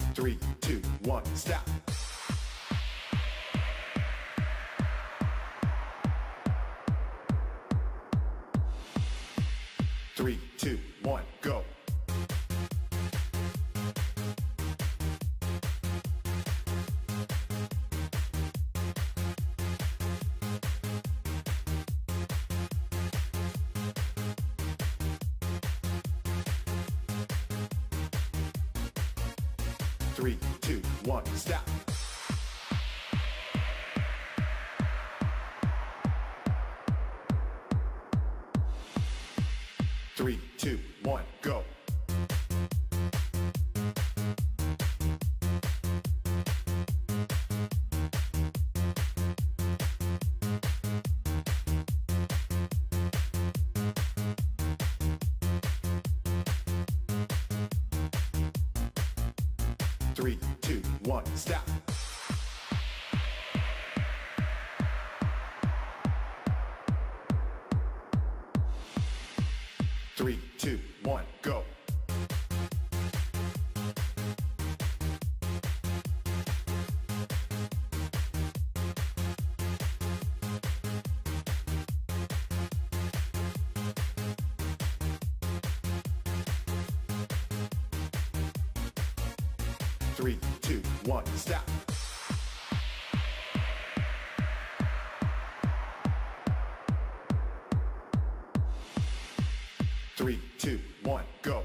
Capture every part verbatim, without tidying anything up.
Three, two, one, stop. Three, two, one, go. Three, two, one, stop. Three, two, one, go. Three, two, one, stop. Three, two, one, go. Three, two, one, stop. Three, two, one, go.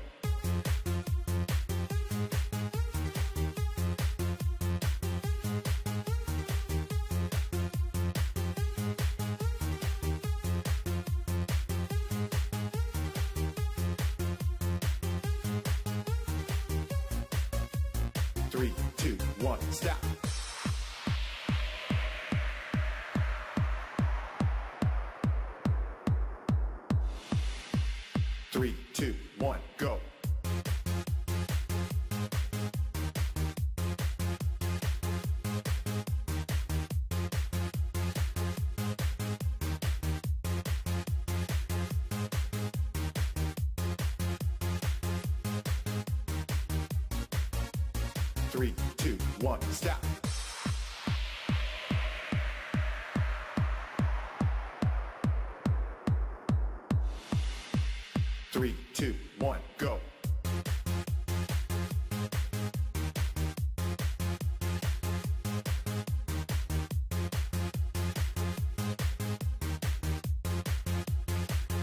Three, two, one, stop. Three, two, one, go. Three, two, one, stop. Three, two, one, go.